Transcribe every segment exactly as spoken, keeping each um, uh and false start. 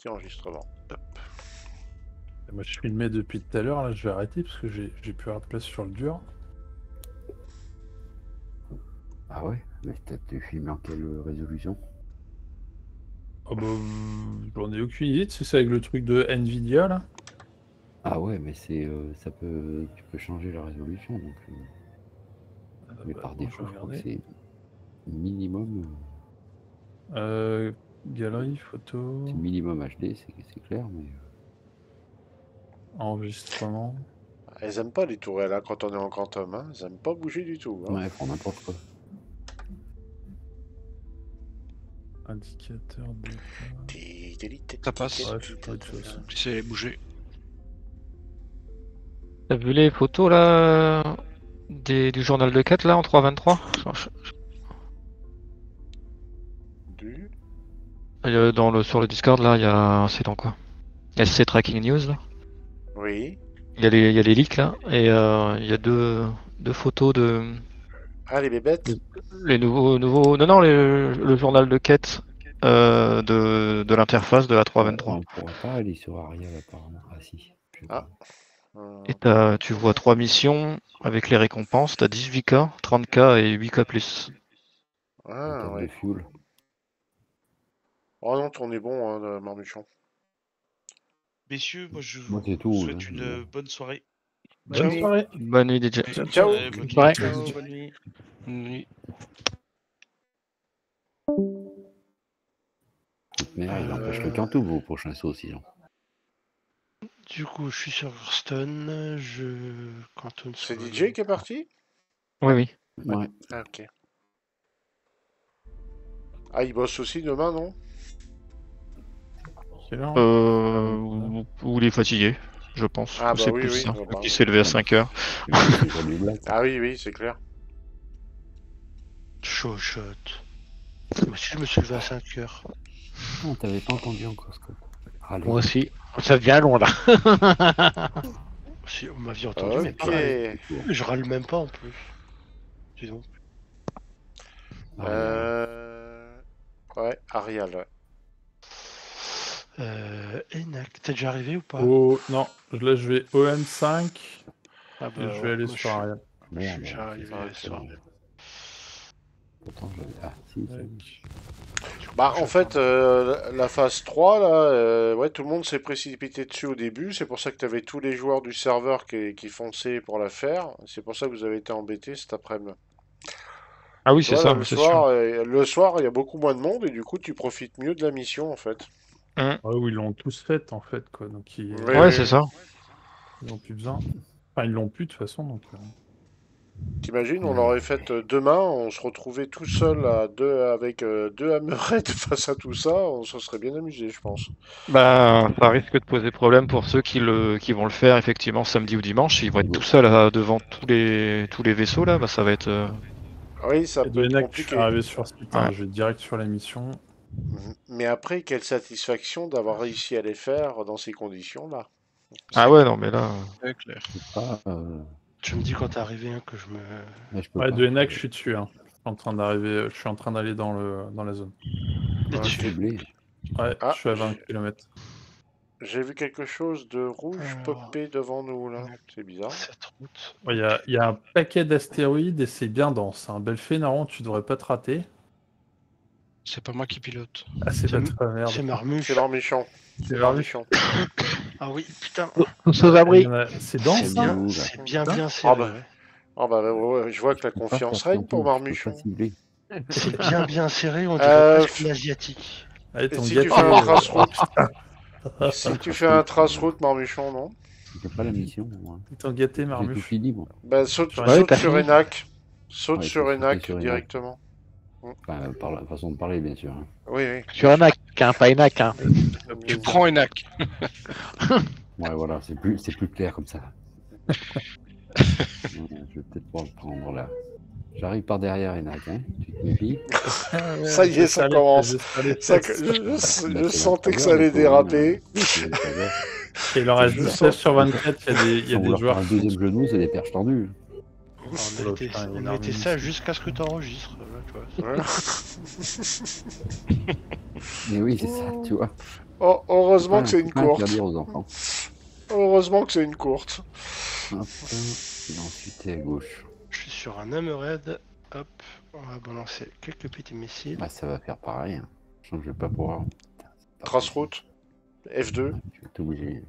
partie enregistrement. Hop. Moi je filmais depuis tout à l'heure, là je vais arrêter parce que j'ai plus rien de place sur le dur. Ah ouais? Mais tu filmes en quelle résolution? Oh bah, j'en ai aucune idée, c'est ça avec le truc de Nvidia là? Ah ouais, mais c'est euh, ça peut tu peux changer la résolution donc. Euh... Ah mais bah, par bon, défaut, je crois que c'est minimum. Euh, galerie, photo. C'est minimum H D, c'est clair, mais. Enregistrement. Elles aiment pas les tourelles, hein, quand on est en quantum, hein. Elles aiment pas bouger du tout. Hein. Ouais, elles font n'importe quoi. Indicateur de... Ça passe. Ouais, je peux autre chose. Laissez les bouger. T'as vu les photos là des, du journal de quête là en trois vingt-trois? Du euh, dans le, sur le Discord là, il y a. C'est dans quoi? S C Tracking News là. Oui. Il y a les, il y a les leaks là, et euh, il y a deux, deux photos de. Ah, les bébêtes Les, les nouveaux, nouveaux. Non, non, les, le journal de quête euh, de, de l'interface de la trois vingt-trois. On ne pourra pas aller sur Arial apparemment. Ah si. Ah. Euh... Et as, tu vois trois missions avec les récompenses, t'as dix-huit K, trente K et huit K plus. Ah, ouais. De fuel. Oh non, on est bon, hein, Marmuchon. Messieurs, moi je moi, vous tout, souhaite hein, une je... bonne soirée. Bonne Ciao. soirée. Bonne nuit D J. Ciao. Ciao. Ciao. Bonne nuit. Ouais. Ciao, bonne nuit. Bonne nuit. Merde, il Euh... empêche le cantou vos prochains sauts sinon. Du coup, je suis sur Hearthstone, je cantonne sur... C'est D J qui est parti? Oui, oui. Ouais. Ah, ok. Ah, il bosse aussi demain, non? Euh, ou, ou il est fatigué, je pense. Ah, bah c'est oui, plus oui. ça. Bah, bah, Il s'est levé à cinq heures. ah oui, oui, c'est clair. Chochotte. Moi aussi, je me suis levé à cinq heures. On t'avait pas entendu encore, Scott. Allez. Moi aussi. Ça devient long là. Si, on m'avait entendu, mais Ok. pas. Je râle même pas en plus. Dis donc. Euh... Ouais, Arial, ouais. Euh, Enac, t'es déjà arrivé ou pas? Oh, non, là je vais O M cinq ah bah, et je vais ouais, aller moi, sur je Arial. suis, je suis déjà arrivé à ce soir. Pourtant, j'avais... Ah, si, si. Bah, en fait, euh, la phase trois, là, euh, ouais, tout le monde s'est précipité dessus au début. C'est pour ça que tu avais tous les joueurs du serveur qui, qui fonçaient pour la faire. C'est pour ça que vous avez été embêtés cet après-midi. Ah oui, c'est ça, le c'est soir, sûr. euh, le soir, il y a beaucoup moins de monde et du coup, tu profites mieux de la mission, en fait. Mmh. Ah oui, ils l'ont tous fait, en fait, quoi. Donc, ils... Oui, ouais, oui, c'est oui. ça. Ils n'ont plus besoin. Enfin, ils l'ont plus, de toute façon, donc... Euh... T'imagines, on l'aurait fait demain, on se retrouvait tout seul à deux, avec euh, deux hammerheads face à tout ça, on se serait bien amusé, je pense. Bah, ça risque de poser problème pour ceux qui, le, qui vont le faire effectivement samedi ou dimanche. Ils vont être tout seuls là, devant tous les, tous les vaisseaux là. Bah, ça va être. Euh... Oui, ça peut être compliqué. Je suis arrivé sur ce putain, Ouais. je vais direct sur la mission. Mais après, quelle satisfaction d'avoir réussi à les faire dans ces conditions-là. Ah ouais, non, mais là. C'est clair. Pas, euh... Tu me dis quand t'es arrivé hein, que je me. Là, je peux Ouais, pas. de Enac, je suis dessus. Hein. Je suis en train d'arriver, je suis en train d'aller dans, le... dans la zone. T'es Ouais, dessus. Ah, Ouais, je suis à vingt kilomètres. J'ai vu quelque chose de rouge Alors, popé devant nous, là. C'est bizarre. Cette route. Il ouais, y, a, y a un paquet d'astéroïdes et c'est bien dense. Hein. Belphénaron, tu devrais pas te rater. C'est pas moi qui pilote. Ah, c'est pas toi, merde. C'est Marmuche. C'est Marmuchon. C'est Marmuchon. Ah oui, putain. Tous aux abris. C'est dense, C'est hein. bien, c'est bien, bien serré. Ah bah, ah bah ouais, ouais, je vois que la confiance règne pour Marmuchon. C'est bien, bien serré, on dirait Euh, presque l'asiatique. Allez, ton si gâteau, tu fais un euh, trace-route, si tu fais un trace-route, Marmuchon, non? C'est pas la mission, moi. Ils t'ont gâté, J'ai tout Marmuche. fini, moi. Bah, saute, Ouais, saute t'as sur fini. Enac. Saute Ouais, sur faut Enac sauter sur Enac. directement. Enfin, par la façon de parler, bien sûr. hein. Oui, oui. Sur un Mac, hein, pas Enac. Hein. Tu prends Enac. Ouais, voilà, c'est plus, c'est plus clair comme ça. Ouais, je vais peut-être pouvoir le prendre là. J'arrive par derrière, Enac, hein. Tu te méfies? Ça y est, ça commence. Ça, je, je- je sentais que ça allait déraper. Il en reste seize sur vingt-quatre, il y a des, il y a Sans des vouloir joueurs faire un qui deuxième genou, c'est des perches tendues. On mettait, Putain, on une mettait arme ça mystique. jusqu'à ce que tu enregistres. Ouais. Mais oui, c'est ça, tu vois. Oh, heureusement Pas- que c'est une pas courte. interdire aux enfants. Heureusement que c'est une courte. Hop, et ensuite t'es à gauche. Je suis sur un hammerhead. Hop, on va balancer quelques petits missiles. Bah, ça va faire pareil. Hein. Je sens que je vais pas pouvoir. Putain, c'est pas Trace possible. route. F deux. Ouais, je vais être obligé.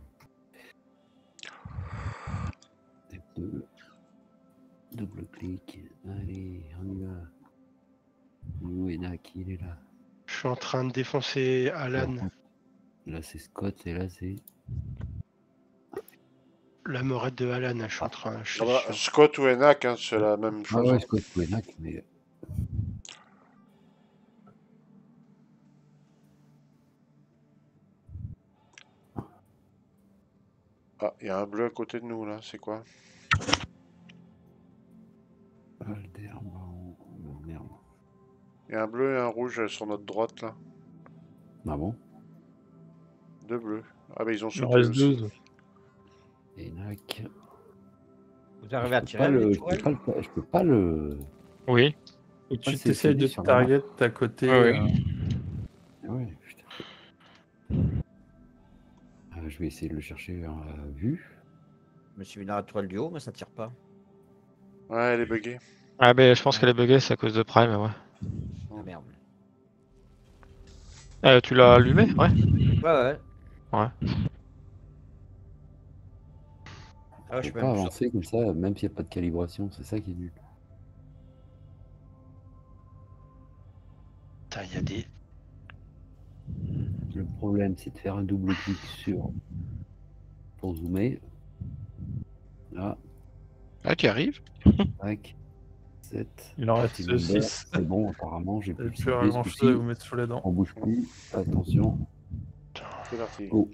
F deux. Double clic. Allez, on y va. Où est Nak? Il est là. Je suis en train de défoncer Alan. Là, c'est Scott et là, c'est. L'hammerhead de Alan, je suis en train. Je suis Ah bah, sur- Scott ou Enac, hein, c'est la même Ah chose. ouais, Scott ou Nak, mais. Ah, il y a un bleu à côté de nous là, c'est quoi? Alder, bon, oh, merde. Il y a un bleu et un rouge sur notre droite là. Ah bon? Deux bleus. Ah bah ils ont Il sauté en reste aussi. douze. Et Nak. Vous arrivez à Je peux tirer pas le le. Je peux pas le. Je peux pas le. Oui. Faut que tu Ouais, c'est t'essayes de celui sur la target à côté. Ouais, ouais. euh, Ah ouais, putain. Euh, je vais essayer de le chercher en euh, vue. Je me suis mis dans la toile du haut, mais ça tire pas. Ouais, elle est buggée. Ah, mais je pense qu'elle est buggée, c'est à cause de Prime, ouais. Ah merde. Euh, tu l'as allumé? Ouais. Ouais, ouais. Ouais. Ah, Je je peux peux pas même pas. avancer comme ça, même s'il n'y a pas de calibration, c'est ça qui est nul. Putain, il y a des. Le problème, c'est de faire un double clic sur pour zoomer. Là, Ah, tu arrives? tac, sept. Il en reste Petit number, six. C'est bon, apparemment, j'ai Il plus n'y le plus ciblé, grand ce chose à vous coup-ci. mettre sous les dents. On bouge plus, attention. C'est parti. Oh.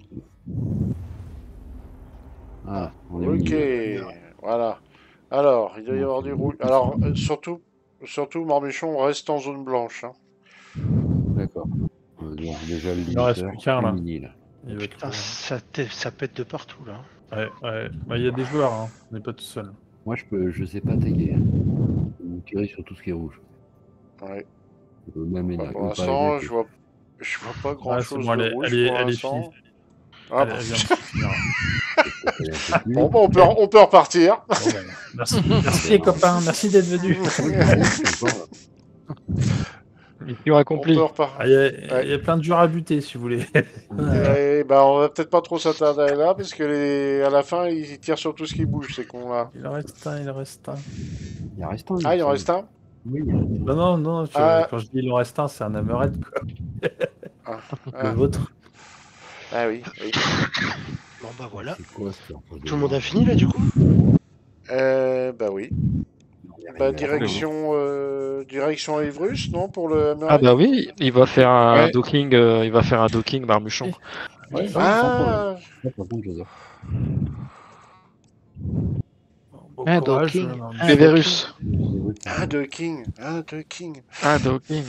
Ah, on est au Ok, milieu. voilà. Alors, il doit y avoir du rouge. Alors, euh, surtout, surtout, Morbichon, reste en zone blanche. Hein. D'accord. Euh, bon, déjà le Il en reste limiteur plus qu'un, là. est mini, là. Il va Putain, trouver. ça, t- ça pète de partout là. Ouais, ouais. Bah, il y a des joueurs, hein. On n'est pas tout seul. Moi, je peux, je sais pas taguer. Hein. Vous tirez sur tout ce qui est rouge. Ouais. Euh, Même Bah, Enac, pour ou pas l'instant, Enac. je vois, je vois pas grand Ouais, c'est chose bon, de elle est- rouge elle est- pour elle est l'instant. finie. Ah, Allez, bah, elle vient de se finir. Elle est un peu plus. bon, bah, on peut, on peut repartir. Bon, bah, merci, merci les copains, merci d'être venus. Mission On accomplie. peut repartir. Ah, Il y, a- il y a plein de joueurs à buter si vous voulez. Et bah, on va peut-être pas trop s'attarder là, parce que les... à la fin, ils tirent sur tout ce qui bouge, ces cons-là. Il en reste un, il en reste un. Il en reste un. Ah, il en me reste semble. un? Oui. Non, non, non, je- Ah. quand je dis il en reste un, c'est un hammerhead, quoi. Ah. Le Ah. vôtre. Ah oui, oui. Bon bah voilà. C'est quoi ce truc de- Tout le monde a fini là du coup? Euh, bah oui. Il y a Bah, rien. direction, euh, direction Evrus, non, pour le Ah bah oui, il va faire un Ouais. docking, euh, il va faire un docking Barbuchon. Ouais, ouais, sans Ah, problème. Par contre, Joseph. Bon Un courage, docking. euh, Un Severus. un de King, un de King. Un docking.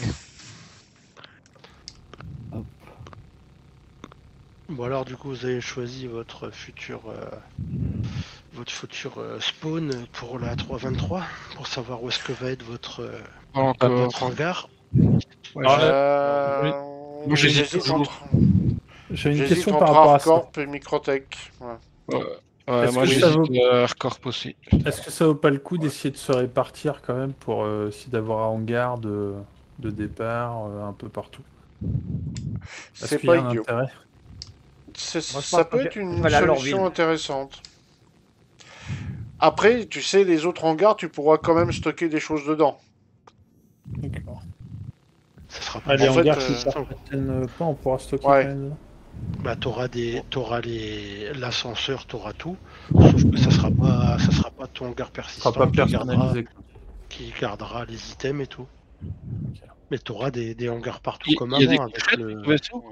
Bon alors du coup vous avez choisi votre futur euh, votre futur euh, spawn pour la trois vingt-trois pour savoir où est-ce que va être votre, euh, Pas encore. votre hangar. Ouais, Ah, Euh, Moi, j'hésite j'hésite toujours. entre, J'ai une j'hésite question entre par rapport à ça. Hardcorp et Microtech. Ouais. Ouais, ouais, Est-ce moi que ça j'hésite vaut- euh, Aircorp aussi. Est-ce que ça vaut pas le coup d'essayer de se répartir quand même pour euh, essayer d'avoir un hangar de, de départ euh, un peu partout? Est-ce C'est qu'il y a pas un idiot. intérêt? C'est- Moi, je ça pense peut que être je- une je vais aller à solution Lorville. intéressante. Après, tu sais, les autres hangars, tu pourras quand même stocker des choses dedans. D'accord. Ça sera pas Ah, les En fait, hangars euh, qui s'appartiennent pas, on pourra stocker Ouais. quand même. bah t'auras des t'auras les l'ascenseur, t'auras tout. Sauf que ça sera pas ça sera pas ton hangar Ce persistant sera pas qui, gardera, personnalisé. quoi. qui gardera les items et tout. Mais t'auras des, des hangars partout Il comme il y a des avant avec couchettes le. au vaisseau?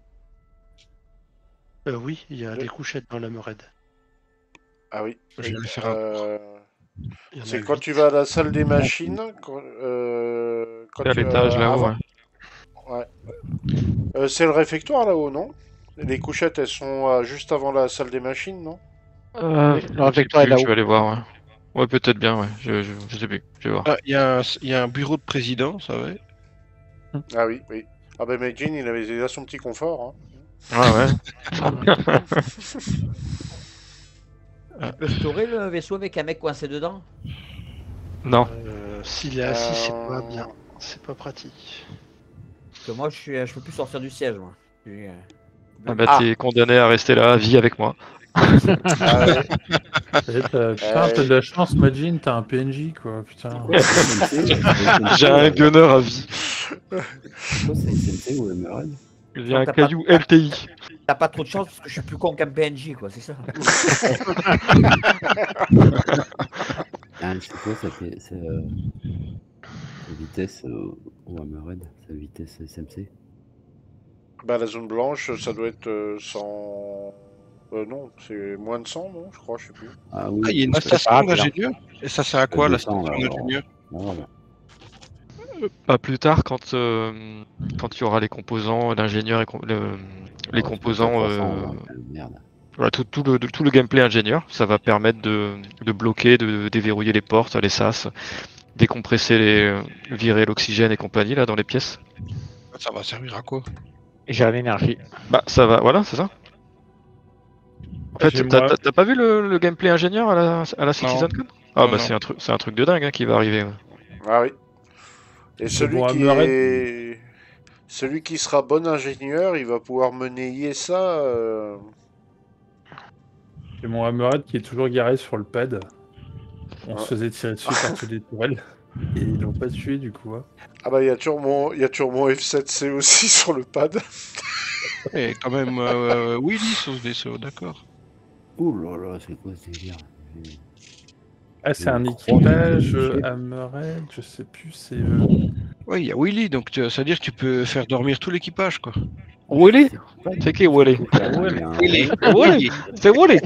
Euh, oui, il y a Ouais. des couchettes dans la Mered. Ah oui. Je vais le faire un Euh, Il y en a c'est quand huit. tu vas à la salle des machines. Quand, euh, quand C'est à tu vas l'étage là-haut. avant- Ouais. Euh, c'est le réfectoire là-haut, non? Les couchettes, elles sont euh, juste avant la salle des machines, non? Euh, Le réfectoire est je là-haut. vais aller voir. Ouais. Ouais, peut-être bien, ouais. Je, je, je sais plus. Je vais voir. Ah, il y, a un- il y a un bureau de président, ça va. Ah oui, oui. Ah ben Medjin, il avait déjà son petit confort. Hein. Ouais, ouais. Tu peux restaurer le vaisseau avec un mec coincé dedans? Non. Euh, S'il est assis, c'est pas Euh, bien. C'est pas pratique. Parce que moi, je suis, je peux plus sortir du siège, moi. Je suis, euh, Ah bah, Ah. t'es condamné à rester là à vie avec moi. Ah ouais. Eh, t'as- Putain, t'as de la chance, Majin, t'as un P N J, quoi, putain. J'ai un gunner à vie. C'est quoi, c'est S M C ou M R L? J'ai un t'as pas- caillou L T I. T'as pas trop de chance parce que je suis plus con qu'un P N J, quoi, c'est ça. Ah, c'est quoi, ça fait. C'est euh, sa vitesse euh, ou M R L? Sa vitesse S M C? Bah la zone blanche, ça doit être euh, cent... Euh, non, c'est moins de cent, non, je crois, je sais plus. Ah oui. Ah, il y a une pas station grave, d'ingénieur. Et ça sert à quoi, la deux cents, station alors. d'ingénieur? Ah, voilà. Pas plus tard, quand euh, quand il y aura les composants, l'ingénieur et com- le- les Ah, composants, c'est pas trois euh, cents, ouais, merde. voilà, tout, tout le, tout le gameplay ingénieur, ça va permettre de, de bloquer, de déverrouiller les portes, les sas, décompresser, les, virer l'oxygène et compagnie là dans les pièces. Ça va servir à quoi? J'ai l'énergie. Bah ça va, voilà, c'est ça. En fait, J'ai t'as moi- t'as- t'as pas vu le, le gameplay ingénieur à la, à la CitizenCon? Ah Non, bah non. c'est un truc, c'est un truc de dingue hein, qui va arriver. ouais. Ah oui. Et celui bon, qui Hammerhead, est... Celui qui sera bon ingénieur, il va pouvoir mener I S A. euh, J'ai mon Hammerhead qui est toujours garé sur le pad. On Ah. se faisait tirer dessus par tous les tourelles. Et ils l'ont pas tué, du coup. hein. Ah bah il y a toujours mon, il y a toujours mon F sept C aussi sur le pad. Et quand même euh, Willy sur ce vaisseau, d'accord. Ouh là là, c'est quoi ce délire? Ah, c'est un Je équipage crois que- euh, Hammerhead, je sais plus, c'est... euh, Oui, il y a Willy, donc tu- ça veut dire que tu peux faire dormir tout l'équipage, quoi. Willy? pas- C'est qui Willy? Il y a un- Willy, Willy, c'est Willy.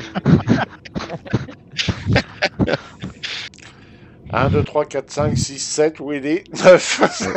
un, deux, trois, quatre, cinq, six, sept, Willy, neuf.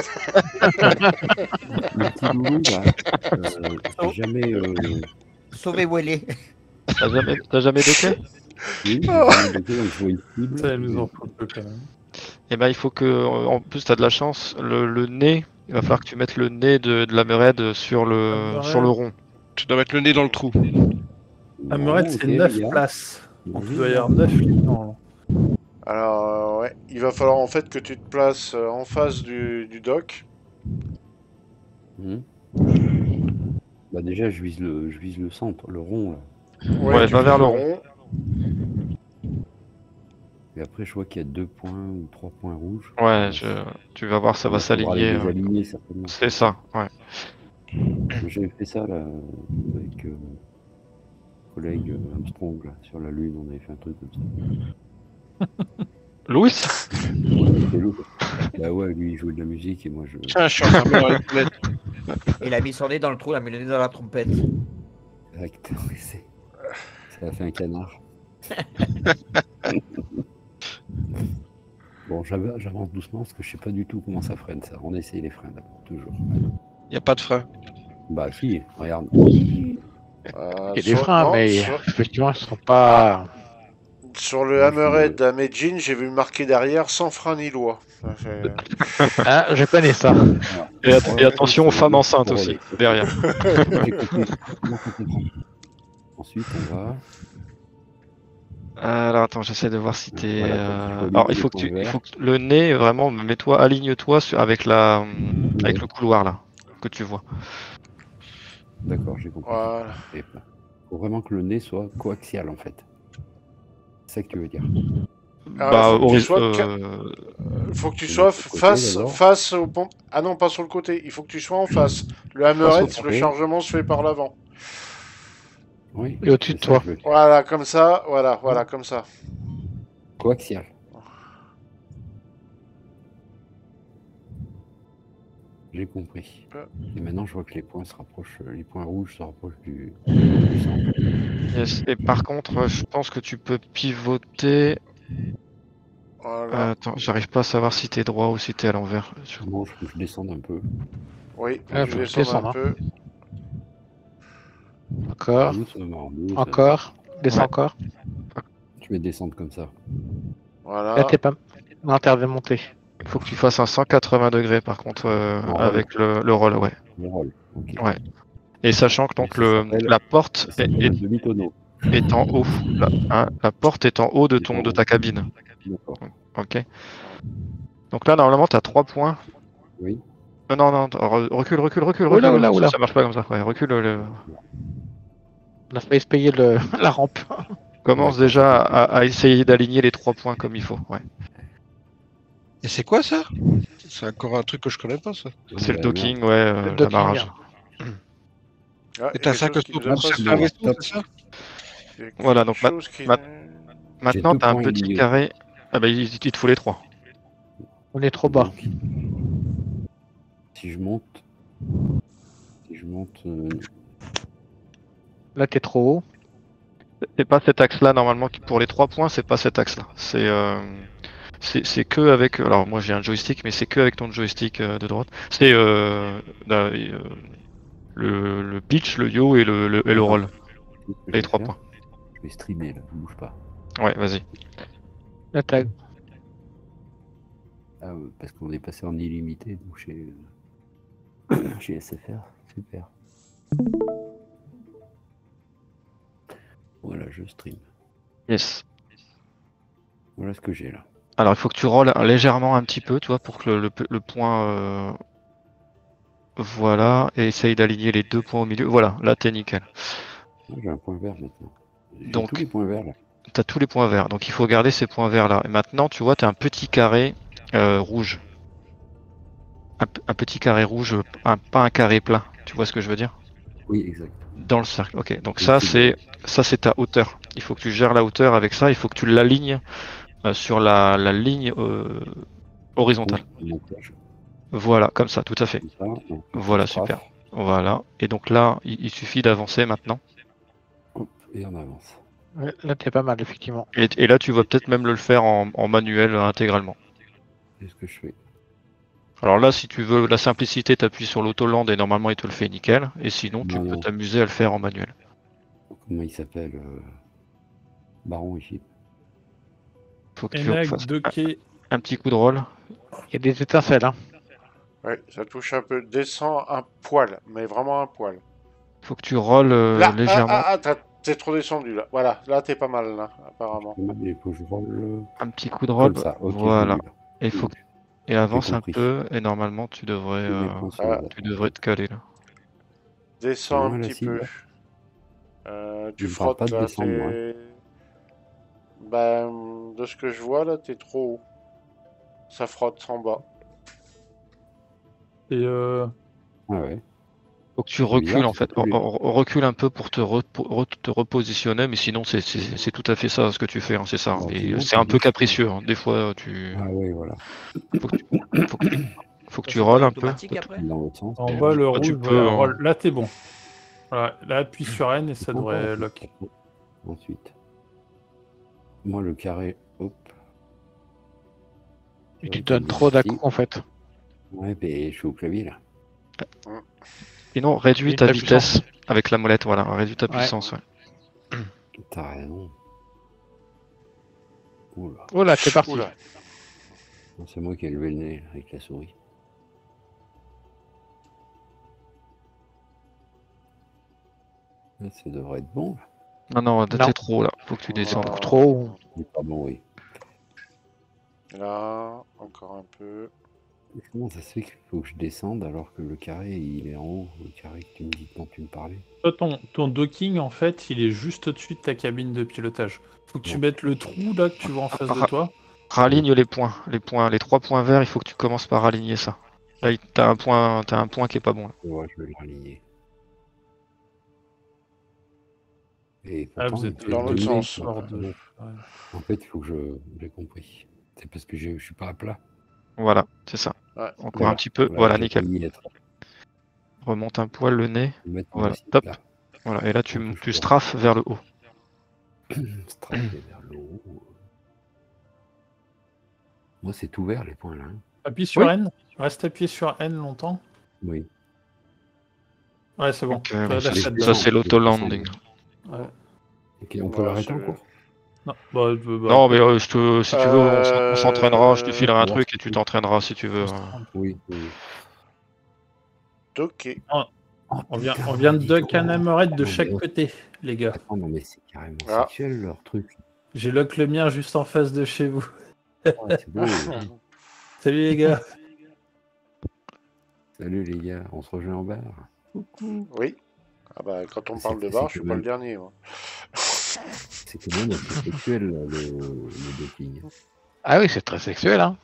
Le petit loulou, là, euh, j'ai jamais. Euh, Sauver Willy. T'as jamais, t'as jamais docké? oui, j'ai jamais docké, donc je vois une cible. Ça, elle nous en fout un peu, quand même. Eh ben il faut que, en plus t'as de la chance, le, le nez, il va falloir que tu mettes le nez de, de la Mered sur le, Hammerhead. sur le rond. Tu dois mettre le nez dans le trou. Hammerhead, Bon, c'est ok, neuf les gars. places. Donc Vas-y, il doit y avoir neuf lieutenants. Alors euh, ouais, il va falloir en fait que tu te places euh, en face du, du dock. Hum. Bah déjà, je vise le, je vise le centre, le rond là. Ouais, tu va vises vers le rond. Et après, je vois qu'il y a deux points ou trois points rouges. Ouais, je, tu vas voir, ça va Il faudra les s'aligner. euh, désaligner, certainement. C'est ça, ouais. J'avais fait ça là avec euh, collègue euh, Armstrong là, sur la Lune, on avait fait un truc comme ça. Louis? Ouais, c'était lourd. Bah ouais, lui il jouait de la musique et moi je. Tiens, je suis en train de les toilettes. Il a mis son nez dans le trou, il a mis le nez dans la trompette. Direct, ouais, c'est- ça a fait un canard. Bon, j'ava- j'avance doucement parce que je sais pas du tout comment ça freine ça. On essaye les freins d'abord, toujours. Il n'y a pas de frein. Bah si, regarde. Euh, Il y a des sur- freins, non, mais sur, effectivement, ils sont pas. sur le Ouais, Hammerhead je- à Medjin, j'ai vu marqué derrière sans frein ni loi. Ça fait- Ah, je connais ça. Et, at- et attention aux femmes enceintes aussi, derrière. J'ai compris. Comment ça comprend. Ensuite, on va. Alors attends, j'essaie de voir si t'es. Voilà, euh, quand tu Alors vois il faut les que tu, points il verts. faut que le nez vraiment, mets-toi, aligne-toi sur- avec la, avec le couloir là que tu vois. D'accord, j'ai compris. Voilà. Il faut vraiment que le nez soit coaxial en fait. C'est ça que tu veux dire. Ah, bah, faut que tu hori- sois euh, Faut que tu Et sois sur le côté, face, d'abord. face au pont. Ah non, pas sur le côté. Il faut que tu sois en face. Le Hammerhead, Face au le côté. chargement se fait par l'avant. Oui. Et au-dessus de c'est ça toi. que je veux dire. Voilà, comme ça. Voilà, voilà, comme ça. Coaxial. J'ai compris. Euh. Et maintenant, je vois que les points se rapprochent, les points rouges se rapprochent du, du centre. yes. Et par contre, euh, je pense que tu peux pivoter. Voilà. Euh, attends, j'arrive pas à savoir si t'es droit ou si t'es à l'envers. Bon, je faut que je descende un peu. Oui, Ah, je faut vais que je descendre un descende, peu. Encore. Douce, euh, non, douce, Encore. Descends Ouais. encore. Je vais descendre comme ça. Voilà. Là, t'es pas. Non, t'es remonté. Il faut que tu fasses un cent quatre-vingts degrés par contre euh, En roll. avec le, le roll, ouais. Le rôle. Ok. Ouais. Et sachant que Et donc ça le, s'appelle- la porte Ça est, s'appelle un est- demi-tonneau. est en haut. La, hein, la porte est en haut de ton de ta cabine. D'accord. Ok. Donc là normalement tu as trois points. Oui. Euh, non, non, re- recule, recule, recule, Oula, recule. oula, oula. Ça marche pas comme ça. Ouais, recule. le- On a failli se payer le... la rampe. Commence D'accord, déjà ça fait- à, à essayer d'aligner les trois points comme il faut. Ouais. Et c'est quoi ça? C'est encore un truc que je connais pas, ça. C'est le Ouais, docking, ouais, euh, Le docking. l'amarrage. Ah, Et t'as quelque ça chose que qui pour nous a pas c'est suivi. un vaisseau, Top. c'est ça? Quelque Voilà, donc ma- chose qui- ma- Maintenant deux tu as un points petit liés. carré. Ah bah il, il te faut les trois. On est trop bas. Donc, si je monte, si je monte, euh, Là, t'es trop haut. C'est pas cet axe-là normalement qui pour les trois points, c'est pas cet axe-là. C'est euh, c'est c'est que avec. Alors moi j'ai un joystick, mais c'est que avec ton joystick euh, de droite. C'est euh, euh, euh, le, le pitch, le yo et le, le, et le roll. ce que je Les vais trois faire, points. Je vais streamer là, bouge pas. Ouais, vas-y. Là, t'as. Ah, euh, parce qu'on est passé en illimité donc chez, chez S F R. Super. Voilà, je stream. Yes. Voilà ce que j'ai là. Alors il faut que tu rolles légèrement un petit peu, tu vois, pour que le, le, le point. euh, Voilà, et essaye d'aligner les deux points au milieu. Voilà, là t'es nickel. Ah, j'ai un point vert maintenant. J'ai Donc- tous les points verts là. T'as tous les points verts, donc il faut garder ces points verts là. Et maintenant, tu vois, t'as un petit carré euh, rouge. Un, p- un petit carré rouge, un- pas un carré plein. Tu vois ce que je veux dire? Oui, exact. Dans le cercle. Ok, donc Oui, ça c'est c'est ça c'est ta hauteur. Il faut que tu gères la hauteur avec ça. Il faut que tu l'alignes euh, sur la, la ligne euh, horizontale. Donc, là, je- Voilà, comme ça, tout à fait. comme ça, donc, Voilà, je trace, super. Voilà. Et donc là, il, il suffit d'avancer maintenant. hop, et on avance. Ouais, là, t'es pas mal, effectivement. Et, et là, tu vas peut-être même le faire en, en manuel euh, intégralement. C'est ce que je fais. Alors là, si tu veux la simplicité, t'appuies sur l'autoland et normalement il te le fait nickel. Et sinon, tu Non, peux non. t'amuser à le faire en manuel. Comment il s'appelle euh, Baron ici. Faut que tu Enac, fasses deux quais. un petit coup de roll. Il y a des étincelles, hein. Ouais, ça touche un peu. Descends un poil, mais vraiment un poil. Faut que tu rolles euh, Là, légèrement. ah, ah, ah, t'as- t'es trop descendu là. Voilà, là t'es pas mal là, apparemment. Il faut que je roule Un petit coup de roll. comme ça. Ok, voilà. je l'ai, là. Et, faut que- et avance un compris. peu. Et normalement, tu devrais, Je mets euh, le point sur ah, le- tu devrais te caler là. Descends un Voilà, petit si, peu. là. Euh, tu Je ne parle frottes pas de là, descendre, moi. t'es- Ben, de ce que je vois là, t'es trop haut. Ça frotte en bas. Et euh, Ah ouais. Faut que tu C'est recules bizarre, en fait. c'est tous les- Re- re- Recule un peu pour te, repo- re- te repositionner, mais sinon c'est c'est- c'est tout à fait ça ce que tu fais, hein, c'est ça. Alors, Et sinon, c'est un tu peu dis- capricieux. hein. Des fois, tu Ah ouais, voilà. faut que tu, faut que tu- faut que tu C'est rolles un peu. automatique après. Dans l'autre sens. en bas, le Ah, tu rouge, peux, voilà, hein. roll. Là, t'es bon. Voilà, là, appuie sur N et ça devrait lock. Ensuite. Moi, le carré, hop. Et tu donnes trop d'un coup, en fait. Ouais, mais je suis au clavier là. Sinon, réduis Et ta ta vitesse avec la molette, voilà, réduis ta Ouais. puissance. ouais. T'as raison. Oula. Oh là, c'est parti. Oula. Non, c'est moi qui ai levé le nez avec la souris. Là, ça devrait être bon. Là. Non, non, Non. t'es trop là, faut que tu descendes. Voilà. Trop haut. Mais pas bon, oui. Là, encore un peu. Et comment ça se fait qu'il faut que je descende alors que le carré il est en haut, le carré que tu me dis dont tu me parlais? Toi, ton, ton docking, en fait, il est juste au-dessus de ta cabine de pilotage. Faut que tu Ouais. mettes le trou là que tu vois en face de toi. Raligne les points, les points, les trois points verts, il faut que tu commences par aligner ça. Là, il- t'as un point, t'as un point qui est pas bon. Là. Ouais, je vais le raligner. Et Ah, pourtant, vous il êtes fait dans l'autre deux sens. mètres. Hors de- Bon, ouais. en fait, il faut que je. J'ai compris. C'est parce que j'ai- je suis pas à plat. Voilà, c'est ça. Ouais. Encore Voilà. un petit peu, voilà, j'ai nickel. failli être- Remonte un poil le nez, mettre Voilà, mon top. là. voilà, et là tu, Un peu tu fort. strafes vers le haut. Strafer vers le haut. Moi, c'est ouvert les points là. hein. Appuie sur Oui. N. Reste appuyé sur N longtemps. Oui. Ouais, c'est bon. Donc, Tu euh, vas ça, lâcher c'est- dedans. ça c'est l'auto-landing. Ouais. Ok, on peut Voilà, l'arrêter c'est- encore. Non, bah, euh, bah, Non, mais euh, je te, si tu veux, on s'en- on s'entraînera, je te Euh, filerai un Ouais. truc et tu t'entraîneras si tu veux. on se euh. trompe. Oui, oui. Ok. On vient, Putain, on vient de dis deux donc. canamerettes de Non, chaque mais- côté, les gars. Attends, non, mais c'est carrément Ah. sexuel leur truc. J'ai lock le mien juste en face de chez vous. Ouais, c'est beau. Salut les gars. Salut les gars, on se rejoint en bar. Oui. Ah bah, quand on C'est- parle de c'est bar, que je suis pas même- le dernier, moi. C'est quand même assez sexuel le, le docking. Ah oui, c'est très sexuel, hein.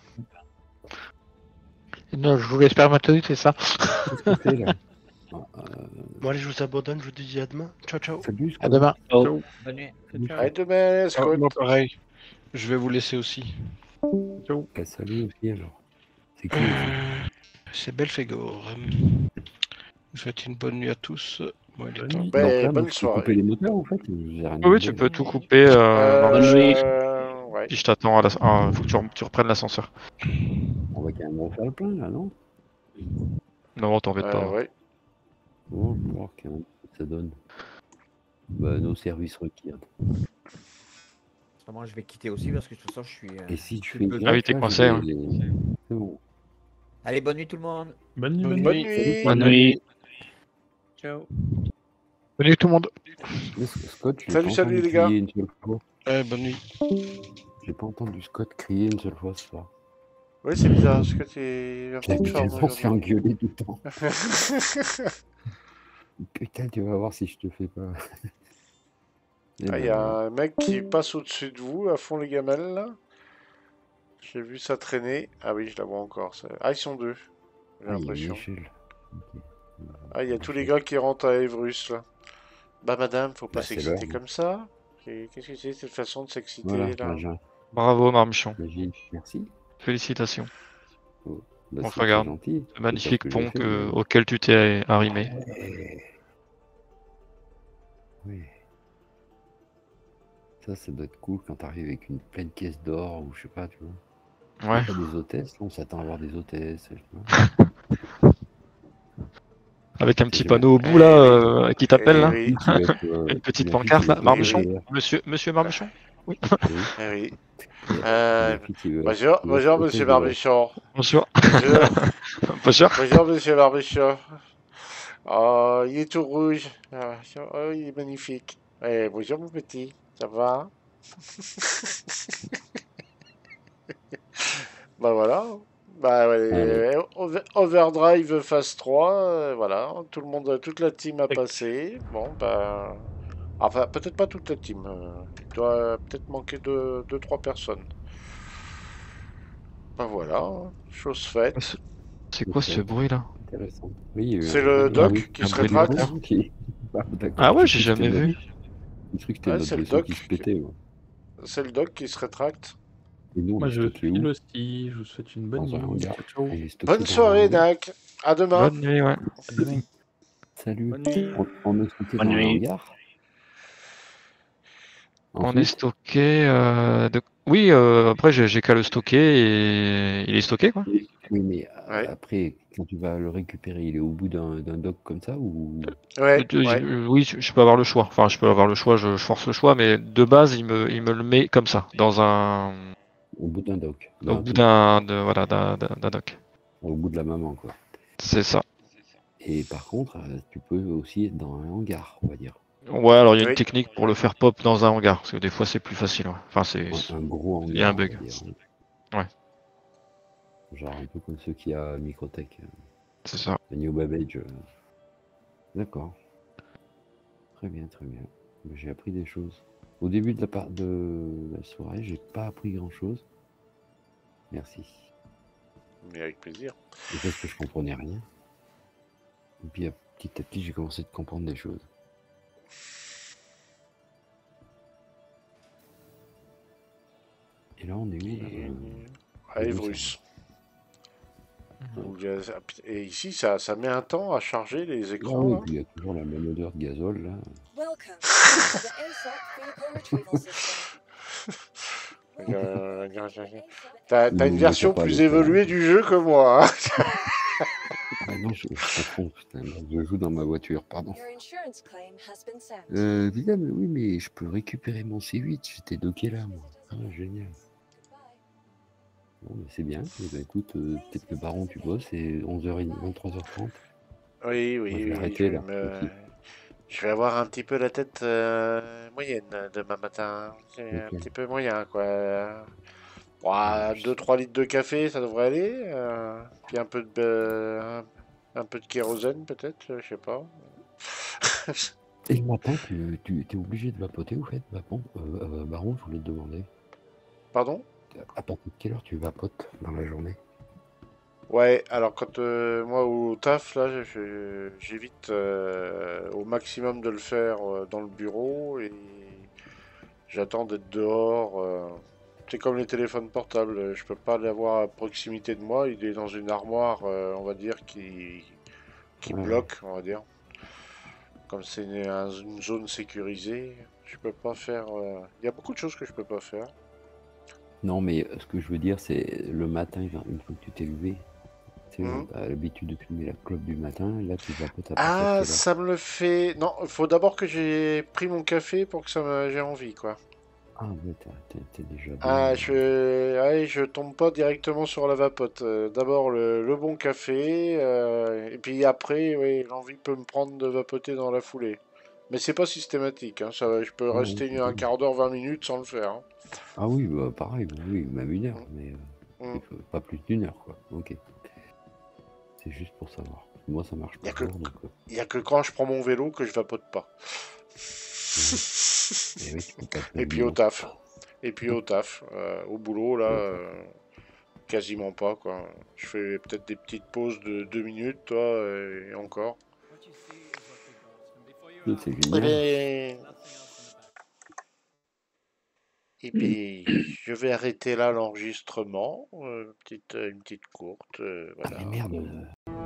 Non, je voulais spermatozoïde, c'est ça. Qu'est-ce qu'on fait là Ah, euh, Bon, allez, je vous abandonne, je vous dis à demain. Ciao, ciao. Salut, À demain. Ciao. Bonne nuit. Allez, demain, Ah, Scott. moi pareil. Je vais vous laisser aussi. Ciao. Bah, salut aussi alors. C'est qui Euh, C'est Belphégor. Je vous souhaite une bonne nuit à tous. Moi, il est Bonne temps. nuit. Ben, Donc là, moi, bonne je peux soirée. couper les moteurs en fait ou j'ai rien Oui, oui, demandé, tu là peux tout couper. Euh, Euh, Marmichon, euh, ouais. puis je t'attends à la. ah, faut que tu, rem- tu reprennes l'ascenseur. On va quand même refaire le plein là, non Non, t'embête Euh, pas. ouais. Bon, on va voir quand même ce que ça donne. Bah, nos services requièrent. Moi, je vais quitter aussi parce que de toute façon, je suis. euh, Et si tu je suis fais une bugué. Ah oui, greffe, t'es là, coincé, j'ai hein. les- les- C'est bon. Allez, bonne nuit tout le monde. Bonne nuit, Bonne bonne Bonne nuit. nuit. Bonne nuit. Ciao. Bonne nuit tout le monde. Mais Scott, je l'ai Salut, pas salut, entendu les gars. crier une seule fois. Ouais, bonne nuit. J'ai pas entendu Scott crier une seule fois ce soir. Oui, c'est bizarre, parce que t'es un J'ai peu de forme tellement se fait aujourd'hui. engueuler tout le temps. Putain, tu vas voir si je te fais pas. Eh Ah, il ben, y a un mec qui passe au-dessus de vous, à fond les gamelles, là. J'ai vu ça traîner. Ah oui, je la vois encore. ça. Ah, ils sont deux, j'ai ah, il y a une l'impression. échelle. Ok. Ah, il y a tous les gars qui rentrent à Evrus, là. Bah, madame, faut pas Bah, c'est s'exciter l'heure. comme ça. Et Qu'est-ce que c'est, cette façon de s'exciter, Voilà, là? bah, j'ai- Bravo, Marmichon. j'imagine. Merci. Félicitations. Bah, On c'est regarde. très gentil. Ce magnifique C'est pas ce que pont j'ai fait, que- mais- auquel tu t'es arrimé. Ouais. Oui. Ça, ça doit être cool quand t'arrives avec une pleine caisse d'or ou je sais pas, tu vois. Ouais. Pas des hôtesses, là, on s'attend à avoir des hôtesses. je sais pas. Avec un C'est petit génial. panneau au bout là, euh, qui t'appelle Eh là. oui, Tu vas être, euh, Une petite la fille pancarte qui va là. être Marmichon. derrière. Monsieur, monsieur Marmichon. Oui. eh oui. Et la- Euh, la fille qui veut- bonjour, qui veut être bonjour, hôtesse monsieur de l'air. Barbichon. Bonjour. Bonjour, Bonjour. bonjour, monsieur Barbichon. Oh, il est tout rouge. Ah, oh, il est magnifique. Eh, bonjour, mon petit. Ça va? Bah voilà. Bah ouais, Allez. Over- Overdrive phase trois, euh, voilà. Tout le monde, toute la team a passé. Bon, bah. Enfin, peut-être pas toute la team. euh, Il doit peut-être manquer de deux trois personnes. Bah voilà, chose faite. C'est- C'est quoi ce bruit là? Intéressant. Oui, il y a eu C'est un- le ah doc oui. qui un se bruit de rétracte. moteur. Qui- Ah, d'accord. Ah ouais, J'ai j'ai cru que jamais c'était vu. notre- J'ai cru que c'était Ouais, notre c'est le vaisseau doc qui se qui- pétait. moi. C'est le doc qui se rétracte. Et nous, on Moi, est je stocké file où aussi. Je vous souhaite une bonne Dans un nuit. hangar. Ciao, ciao. On est stocké Bonne dans un soirée, hangar. Nac. À demain. Bonne nuit, ouais. À demain. Salut. Bonne nuit. On, on est stocké Bonne dans un nuit. hangar. On est Ensuite, stocké. euh, de- Oui, euh, après j'ai j'ai qu'à le stocker et il est stocké quoi. oui, mais euh, Ouais. après, quand tu vas le récupérer, il est au bout d'un d'un dock comme ça ou Ouais, Euh, ouais. euh, Oui, je je peux avoir le choix. Enfin, je peux avoir le choix, je, je force le choix, mais de base, il me, il me le met comme ça, dans un, au bout d'un dock au d'un bout truc, d'un, de, voilà, d'un, d'un d'un dock. au bout de la maman, quoi. C'est ça. Et par contre, euh, tu peux aussi être dans un hangar, on va dire. Ouais, alors il y a Oui. une technique pour le faire pop dans un hangar, parce que des fois c'est plus facile. Ouais. Enfin, c'est, Un, un gros hangar. il y a un on va bug. dire. Ouais. Genre un peu comme ceux qu'il y a à Microtech, euh, c'est ça. à New Babbage. euh. D'accord. Très bien, très bien. J'ai appris des choses. Au début de la, part de la soirée, j'ai pas appris grand chose. Merci. Mais avec plaisir. Et parce que je comprenais rien. Et puis à- petit à petit, j'ai commencé à comprendre des choses. Et là, on est où là Et- Euh, À Evrus. Où il y a- Et ici, ça, ça met un temps à charger les Ah écrans. oui, là. puis il y a toujours la même odeur de gazole là. Welcome to the A S O C vehicle retrieval system. Euh, T'as t'as une Mmh, version je sais pas, plus les évoluée parents. du jeu que moi. hein. Ah non, je, je confonds, putain, je joue dans ma voiture, pardon. Your insurance claim has been sent. Euh, William, oui, mais je peux récupérer mon C huit, j'étais docké là, moi. Ah, génial. Bon, mais c'est bien. Eh ben, écoute, euh, peut-être que Baron, tu bosses, et onze heures trente, vingt-trois heures trente. Oui, Moi, oui, je vais oui, je arrêter vais là. me... Ok. Je vais avoir un petit peu la tête euh, moyenne demain matin. C'est un Ok. petit peu moyen, quoi. Ouais, Ouais, je deux sais. trois litres de café, ça devrait aller. euh, Puis un peu de, euh, un, un peu de kérosène, peut-être, je sais pas. Et le matin, tu, tu es obligé de vapoter, au fait, Baron, euh, euh, Baron, je voulais te demander. Pardon? À partir de quelle heure tu vapotes dans la journée? Ouais, alors quand euh, moi au taf, là, je- j'évite euh, au maximum de le faire euh, dans le bureau et j'attends d'être dehors. euh. C'est comme les téléphones portables, je peux pas l'avoir à proximité de moi, il est dans une armoire, euh, on va dire, qui, qui Ouais. bloque, on va dire. Comme c'est une, un- une zone sécurisée, je peux pas faire. euh, Il y a beaucoup de choses que je peux pas faire. Non, mais euh, ce que je veux dire, c'est le matin, genre, une fois que tu t'es levé, tu sais, Mhm. t'as l'habitude de fumer la clope du matin, là, tu vapotes à partir de Ah, quelle heure? ça me le fait. Non, il faut d'abord que j'ai pris mon café pour que ça me... j'ai envie, quoi. Ah, ouais, t'as- t'es t'es déjà bien. Ah, euh, je, ouais, je tombe pas directement sur la vapote. Euh, d'abord le, le bon café, euh, et puis après, oui, l'envie peut me prendre de vapoter dans la foulée. Mais c'est pas systématique, hein, ça, va- je peux Ah, ouais, rester c'est un bien. quart d'heure, vingt minutes sans le faire. hein. Ah oui, bah, pareil, bah oui, même une heure, Mm, mais euh, mm. il faut pas plus d'une heure, quoi. Ok. C'est juste pour savoir. Moi, ça marche Y a pas que, fort, donc. euh, y a que quand je prends mon vélo que je vapote pas. ouais. Et oui, tu peux pas te Et mettre puis au dedans. taf. Et puis au taf. Euh, au boulot, là, Ouais, euh, quasiment pas, quoi. Je fais peut-être des petites pauses de deux minutes, toi, et encore. ça, c'est Eh génial. ben, eh ben, je vais arrêter là l'enregistrement. euh, petite, une petite courte, euh, Ah, mais voilà. merde. euh,